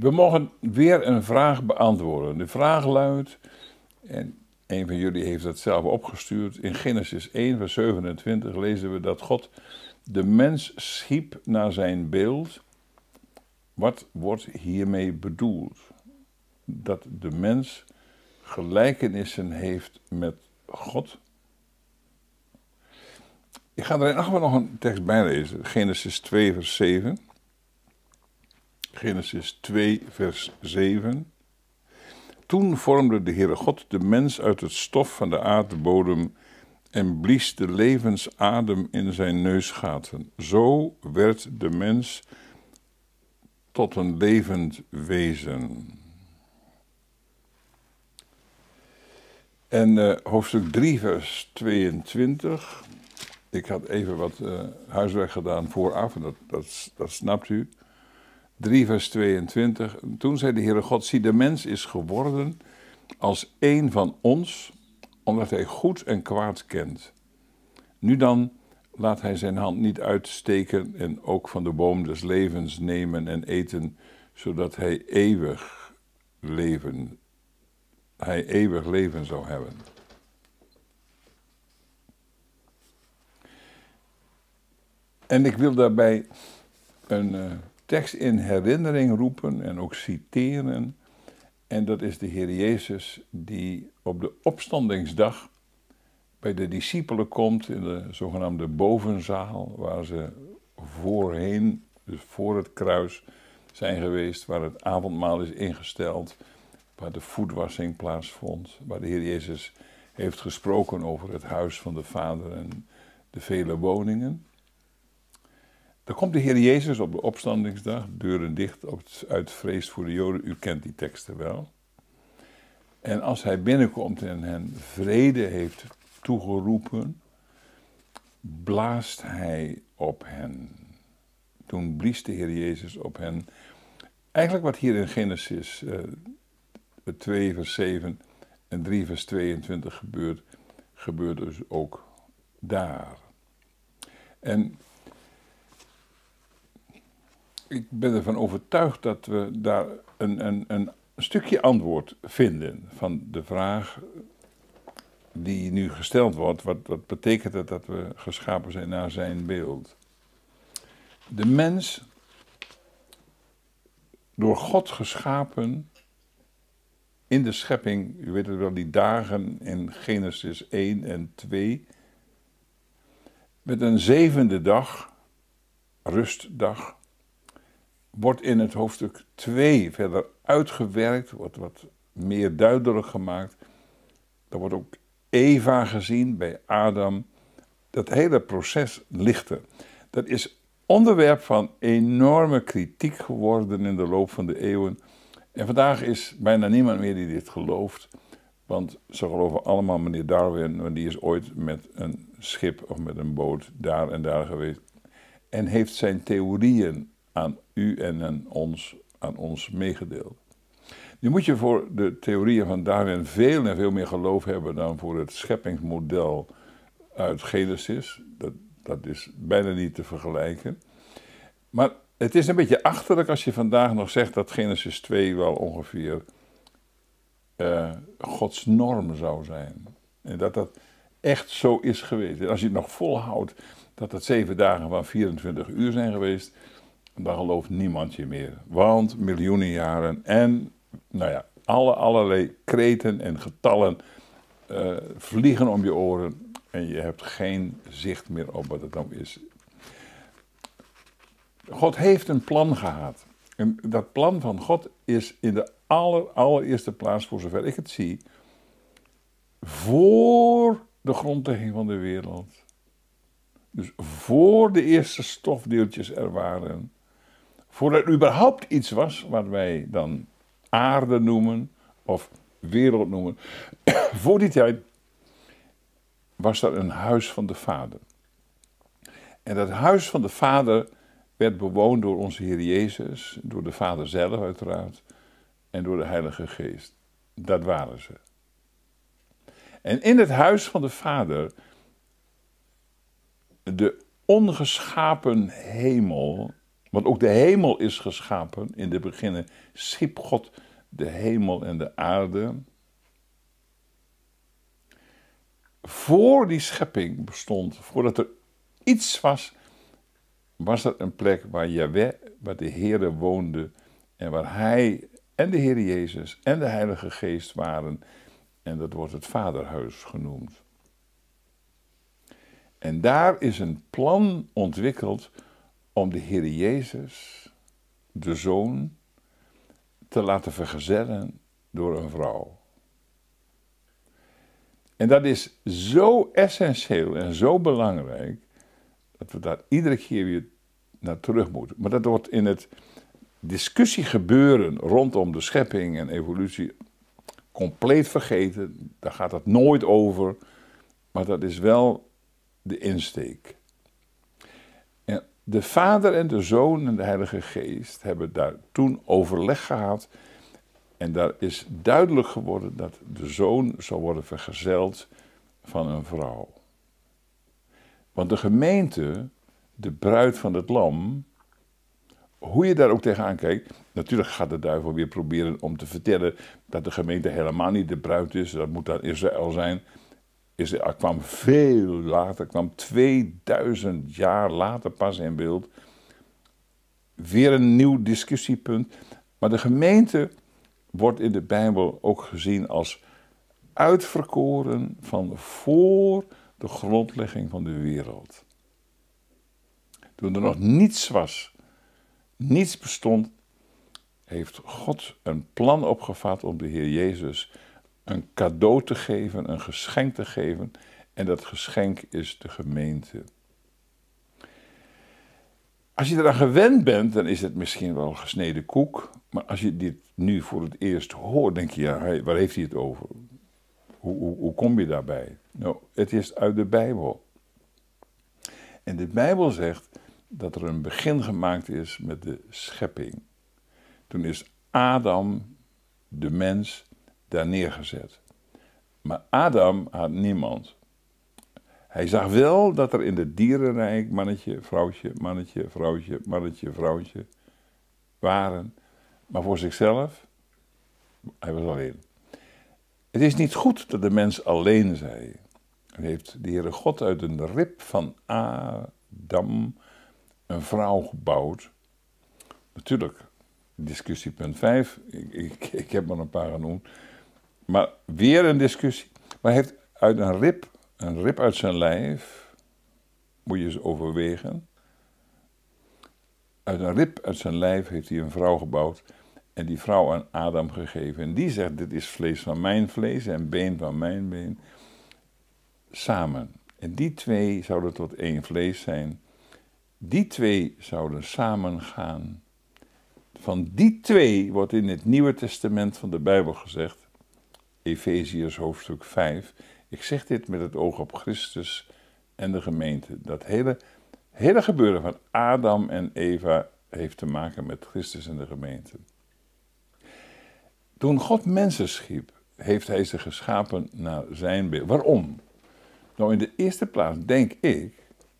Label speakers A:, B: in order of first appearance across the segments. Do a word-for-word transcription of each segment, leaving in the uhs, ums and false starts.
A: We mogen weer een vraag beantwoorden. De vraag luidt, en een van jullie heeft dat zelf opgestuurd. In Genesis één, vers zevenentwintig lezen we dat God de mens schiep naar zijn beeld. Wat wordt hiermee bedoeld? Dat de mens gelijkenissen heeft met God. Ik ga er in acht nog een tekst bij lezen. Genesis twee, vers zeven. Genesis twee, vers zeven. Toen vormde de Heere God de mens uit het stof van de aardbodem en blies de levensadem in zijn neusgaten. Zo werd de mens tot een levend wezen. En uh, hoofdstuk drie, vers tweeëntwintig. Ik had even wat uh, huiswerk gedaan vooraf, dat, dat, dat snapt u. drie, vers tweeëntwintig. Toen zei de Heere God, zie, de mens is geworden als een van ons, omdat hij goed en kwaad kent. Nu dan laat hij zijn hand niet uitsteken en ook van de boom des levens nemen en eten, zodat hij eeuwig leven, hij eeuwig leven zou hebben. En ik wil daarbij een uh, tekst in herinnering roepen en ook citeren. En dat is de Heer Jezus die op de opstandingsdag bij de discipelen komt in de zogenaamde bovenzaal, waar ze voorheen, dus voor het kruis, zijn geweest, waar het avondmaal is ingesteld, waar de voetwassing plaatsvond, waar de Heer Jezus heeft gesproken over het huis van de Vader en de vele woningen. Dan komt de Heer Jezus op de opstandingsdag, deuren dicht, uit vrees voor de Joden. U kent die teksten wel. En als hij binnenkomt en hen vrede heeft toegeroepen, blaast hij op hen. Toen blies de Heer Jezus op hen. Eigenlijk wat hier in Genesis uh, twee, vers zeven en drie, vers tweeëntwintig gebeurt, gebeurt dus ook daar. En ik ben ervan overtuigd dat we daar een, een, een stukje antwoord vinden van de vraag die nu gesteld wordt. Wat, wat betekent het dat we geschapen zijn naar zijn beeld? De mens, door God geschapen in de schepping, u weet het wel, die dagen in Genesis één en twee, met een zevende dag, rustdag, wordt in het hoofdstuk twee verder uitgewerkt, wordt wat meer duidelijk gemaakt. Er wordt ook Eva gezien bij Adam. Dat hele proces lichter. Dat is onderwerp van enorme kritiek geworden in de loop van de eeuwen. En vandaag is bijna niemand meer die dit gelooft. Want ze geloven allemaal meneer Darwin, want die is ooit met een schip of met een boot daar en daar geweest. En heeft zijn theorieën aan u en aan ons, aan ons meegedeeld. Nu moet je voor de theorieën van Darwin veel en veel meer geloof hebben dan voor het scheppingsmodel uit Genesis. Dat, dat is bijna niet te vergelijken. Maar het is een beetje achterlijk als je vandaag nog zegt dat Genesis twee wel ongeveer uh, Gods norm zou zijn. En dat dat echt zo is geweest. En als je het nog volhoudt dat het zeven dagen van vierentwintig uur zijn geweest, dan gelooft niemand je meer. Want miljoenen jaren en, nou ja, alle, allerlei kreten en getallen uh, vliegen om je oren en je hebt geen zicht meer op wat het nou is. God heeft een plan gehad. En dat plan van God is in de aller, allereerste plaats, voor zover ik het zie, voor de grondlegging van de wereld. Dus voor de eerste stofdeeltjes er waren, voordat er überhaupt iets was wat wij dan aarde noemen of wereld noemen, voor die tijd was er een huis van de Vader. En dat huis van de Vader werd bewoond door onze Heer Jezus, door de Vader zelf uiteraard, en door de Heilige Geest. Dat waren ze. En in het huis van de Vader, de ongeschapen hemel, Want ook de hemel is geschapen. In de beginnen schiep God de hemel en de aarde. Voor die schepping bestond, voordat er iets was, was er een plek waar Yahweh, waar de Heere woonde en waar Hij en de Heer Jezus en de Heilige Geest waren. En dat wordt het Vaderhuis genoemd. En daar is een plan ontwikkeld om de Heer Jezus, de Zoon, te laten vergezellen door een vrouw. En dat is zo essentieel en zo belangrijk, dat we daar iedere keer weer naar terug moeten. Maar dat wordt in het discussiegebeuren rondom de schepping en evolutie compleet vergeten. Daar gaat het nooit over, maar dat is wel de insteek. En de Vader en de Zoon en de Heilige Geest hebben daar toen overleg gehad. En daar is duidelijk geworden dat de Zoon zal worden vergezeld van een vrouw. Want de gemeente, de bruid van het lam, hoe je daar ook tegenaan kijkt, natuurlijk gaat de duivel weer proberen om te vertellen dat de gemeente helemaal niet de bruid is. Dat moet dan Israël zijn. Israël kwam veel later, kwam tweeduizend jaar later pas in beeld. Weer een nieuw discussiepunt. Maar de gemeente wordt in de Bijbel ook gezien als uitverkoren van voor de grondlegging van de wereld. Toen er nog niets was, niets bestond, heeft God een plan opgevat om de Heer Jezus een cadeau te geven, een geschenk te geven. En dat geschenk is de gemeente. Als je eraan gewend bent, dan is het misschien wel gesneden koek. Maar als je dit nu voor het eerst hoort, denk je, ja, waar heeft hij het over? Hoe, hoe, hoe kom je daarbij? Nou, het is uit de Bijbel. En de Bijbel zegt dat er een begin gemaakt is met de schepping. Toen is Adam, de mens, daar neergezet. Maar Adam had niemand. Hij zag wel dat er in het dierenrijk mannetje, vrouwtje, mannetje, vrouwtje, mannetje, vrouwtje waren. Maar voor zichzelf, hij was alleen. Het is niet goed dat de mens alleen zij. Hij heeft de Heere God uit een rib van Adam een vrouw gebouwd. Natuurlijk, discussiepunt vijf, ik, ik, ik heb maar een paar genoemd. Maar weer een discussie. Maar hij heeft uit een rib, een rib uit zijn lijf, moet je eens overwegen. Uit een rib uit zijn lijf heeft hij een vrouw gebouwd en die vrouw aan Adam gegeven. En die zegt, dit is vlees van mijn vlees en been van mijn been. Samen. En die twee zouden tot één vlees zijn. Die twee zouden samen gaan. Van die twee wordt in het Nieuwe Testament van de Bijbel gezegd, Efeziërs hoofdstuk vijf, ik zeg dit met het oog op Christus en de gemeente. Dat hele, hele gebeuren van Adam en Eva heeft te maken met Christus en de gemeente. Toen God mensen schiep, heeft hij ze geschapen naar zijn beeld. Waarom? Nou, in de eerste plaats denk ik,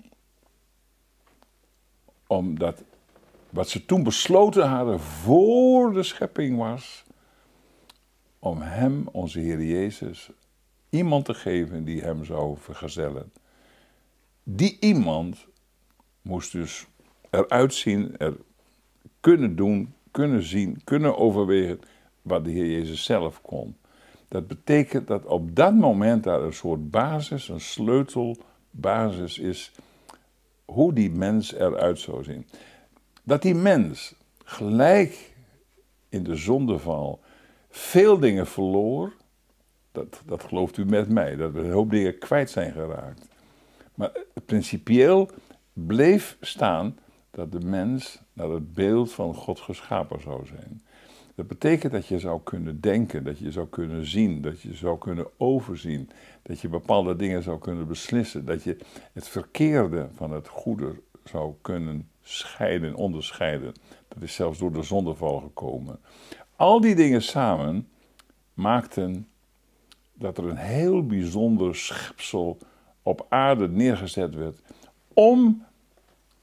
A: omdat wat ze toen besloten hadden voor de schepping was, om hem, onze Heer Jezus, iemand te geven die hem zou vergezellen. Die iemand moest dus eruit zien, er kunnen doen, kunnen zien, kunnen overwegen wat de Heer Jezus zelf kon. Dat betekent dat op dat moment daar een soort basis, een sleutelbasis is, hoe die mens eruit zou zien. Dat die mens gelijk in de zondeval veel dingen verloor, dat, dat gelooft u met mij, dat we een hoop dingen kwijt zijn geraakt. Maar principieel bleef staan dat de mens naar het beeld van God geschapen zou zijn. Dat betekent dat je zou kunnen denken, dat je zou kunnen zien, dat je zou kunnen overzien, dat je bepaalde dingen zou kunnen beslissen, dat je het verkeerde van het goede zou kunnen scheiden, onderscheiden. Dat is zelfs door de zondeval gekomen. Al die dingen samen maakten dat er een heel bijzonder schepsel op aarde neergezet werd om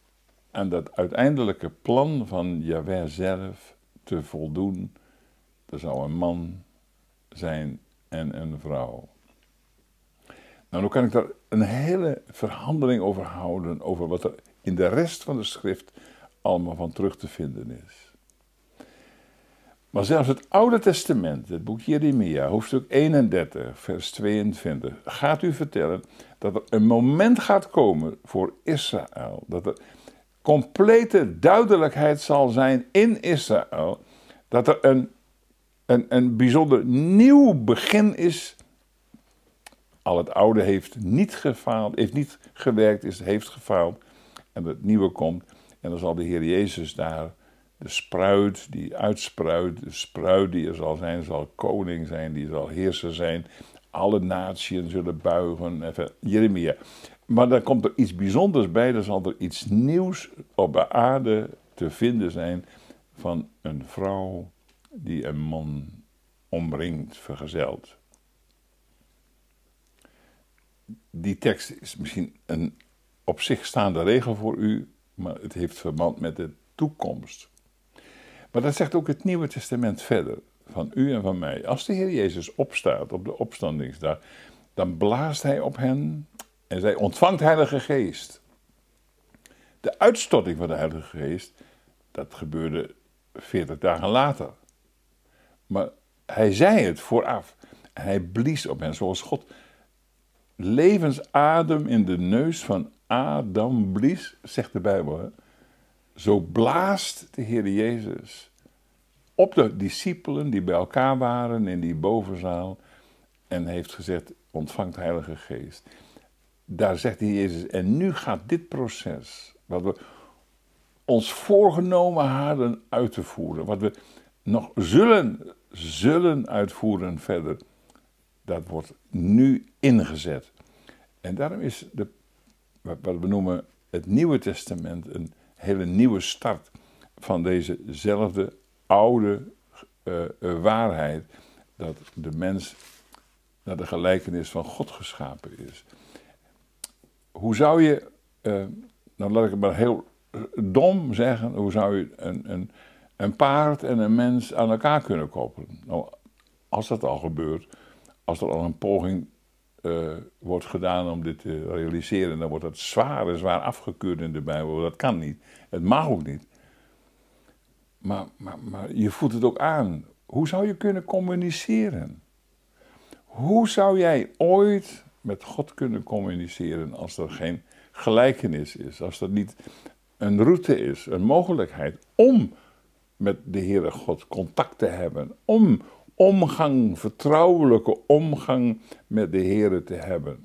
A: aan dat uiteindelijke plan van Jahweh zelf te voldoen. Er zou een man zijn en een vrouw. Nou, dan kan ik daar een hele verhandeling over houden, over wat er in de rest van de schrift allemaal van terug te vinden is. Maar zelfs het Oude Testament, het boek Jeremia, hoofdstuk eenendertig, vers tweeëntwintig, gaat u vertellen dat er een moment gaat komen voor Israël, dat er complete duidelijkheid zal zijn in Israël, dat er een, een, een bijzonder nieuw begin is. Al het oude heeft niet gefaald, heeft niet gewerkt, is, heeft gefaald. En het nieuwe komt. En dan zal de Heer Jezus daar, de spruit die uitspruit, de spruit die er zal zijn, zal koning zijn, die zal heerser zijn. Alle naties zullen buigen. Even, Jeremia. Maar dan komt er iets bijzonders bij, dan zal er iets nieuws op de aarde te vinden zijn van een vrouw die een man omringt, vergezelt. Die tekst is misschien een op zich staande regel voor u, maar het heeft verband met de toekomst. Maar dat zegt ook het Nieuwe Testament verder, van u en van mij. Als de Heer Jezus opstaat op de opstandingsdag, dan blaast hij op hen en zij ontvangt Heilige Geest. De uitstorting van de Heilige Geest, dat gebeurde veertig dagen later. Maar hij zei het vooraf en hij blies op hen zoals God levensadem in de neus van Adam blies, zegt de Bijbel. Hè? Zo blaast de Heer Jezus op de discipelen die bij elkaar waren in die bovenzaal en heeft gezegd, ontvangt de Heilige Geest. Daar zegt de Heer Jezus, en nu gaat dit proces, wat we ons voorgenomen hadden uit te voeren, wat we nog zullen, zullen uitvoeren verder, dat wordt nu ingezet. En daarom is de, wat we noemen het Nieuwe Testament een hele nieuwe start van dezezelfde oude uh, uh, waarheid, dat de mens naar de gelijkenis van God geschapen is. Hoe zou je, uh, nou laat ik het maar heel dom zeggen, hoe zou je een, een, een paard en een mens aan elkaar kunnen koppelen? Nou, als dat al gebeurt, als er al een poging uh, wordt gedaan om dit te realiseren, dan wordt dat zwaar en zwaar afgekeurd in de Bijbel. Dat kan niet. Het mag ook niet. Maar, maar, maar je voelt het ook aan. Hoe zou je kunnen communiceren? Hoe zou jij ooit met God kunnen communiceren als er geen gelijkenis is? Als er niet een route is, een mogelijkheid om met de Heere God contact te hebben. Om omgang, vertrouwelijke omgang met de Heere te hebben.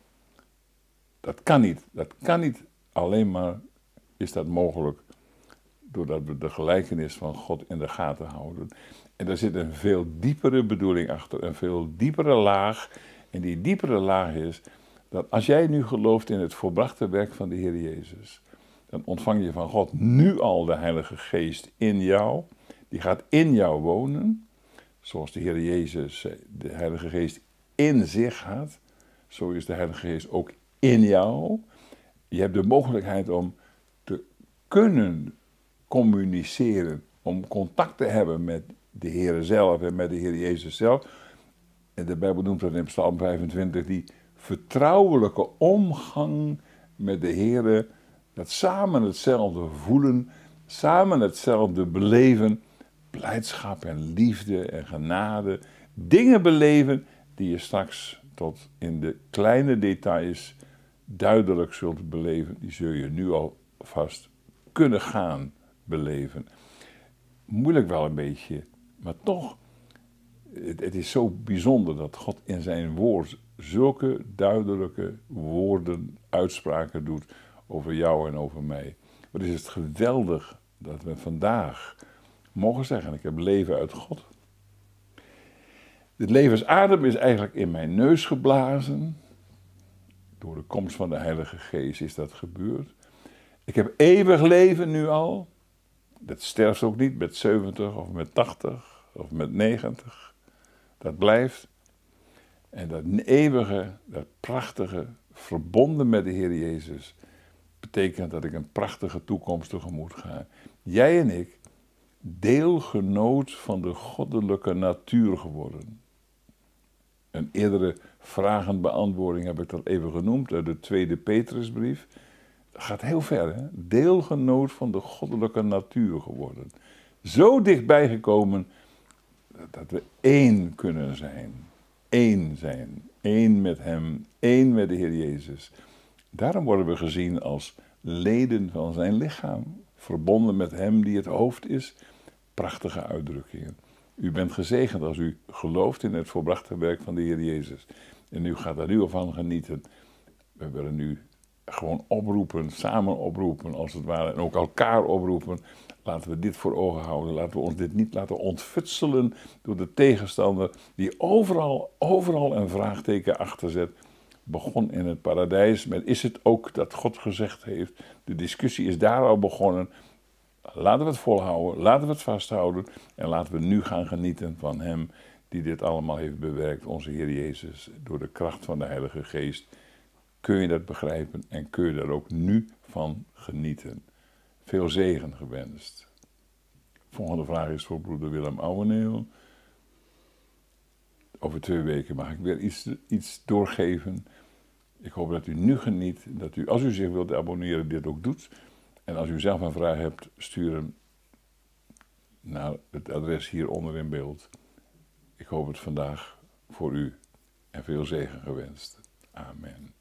A: Dat kan niet. Dat kan niet. Alleen maar is dat mogelijk doordat we de gelijkenis van God in de gaten houden. En daar zit een veel diepere bedoeling achter, een veel diepere laag. En die diepere laag is dat als jij nu gelooft in het volbrachte werk van de Heer Jezus, dan ontvang je van God nu al de Heilige Geest in jou. Die gaat in jou wonen. Zoals de Heer Jezus de Heilige Geest in zich had, zo is de Heilige Geest ook in jou. Je hebt de mogelijkheid om te kunnen communiceren, om contact te hebben met de Heer zelf en met de Heer Jezus zelf. En de Bijbel noemt dat in Psalm vijfentwintig, die vertrouwelijke omgang met de Heer, dat samen hetzelfde voelen, samen hetzelfde beleven, blijdschap en liefde en genade, dingen beleven die je straks tot in de kleine details duidelijk zult beleven, die zul je nu alvast kunnen gaan beleven. Moeilijk wel een beetje, maar toch, het, het is zo bijzonder dat God in zijn woord zulke duidelijke woorden, uitspraken doet over jou en over mij. Wat is het geweldig dat we vandaag mogen zeggen, ik heb leven uit God. Dit levensadem is eigenlijk in mijn neus geblazen. Door de komst van de Heilige Geest is dat gebeurd. Ik heb eeuwig leven nu al. Dat sterft ook niet met zeventig of met tachtig of met negentig. Dat blijft. En dat eeuwige, dat prachtige, verbonden met de Heer Jezus, betekent dat ik een prachtige toekomst tegemoet ga. Jij en ik, deelgenoot van de goddelijke natuur geworden. Een eerdere vragenbeantwoording heb ik dat even genoemd uit de tweede Petrusbrief. Dat gaat heel ver, hè? Deelgenoot van de goddelijke natuur geworden. Zo dichtbij gekomen dat we één kunnen zijn. Eén zijn. Eén met hem. Één met de Heer Jezus. Daarom worden we gezien als leden van zijn lichaam. Verbonden met hem die het hoofd is. Prachtige uitdrukkingen. U bent gezegend als u gelooft in het volbrachte werk van de Heer Jezus. En u gaat er nu van genieten. We willen nu gewoon oproepen, samen oproepen als het ware. En ook elkaar oproepen. Laten we dit voor ogen houden. Laten we ons dit niet laten ontfutselen door de tegenstander die overal, overal een vraagteken achterzet. Begon in het paradijs met is het ook dat God gezegd heeft. De discussie is daar al begonnen. Laten we het volhouden, laten we het vasthouden en laten we nu gaan genieten van hem die dit allemaal heeft bewerkt, onze Heer Jezus, door de kracht van de Heilige Geest. Kun je dat begrijpen en kun je daar ook nu van genieten. Veel zegen gewenst. Volgende vraag is voor broeder Willem Ouweneel. Over twee weken mag ik weer iets, iets doorgeven. Ik hoop dat u nu geniet, dat u als u zich wilt abonneren dit ook doet. En als u zelf een vraag hebt, stuur hem naar het adres hieronder in beeld. Ik hoop het vandaag voor u en veel zegen gewenst. Amen.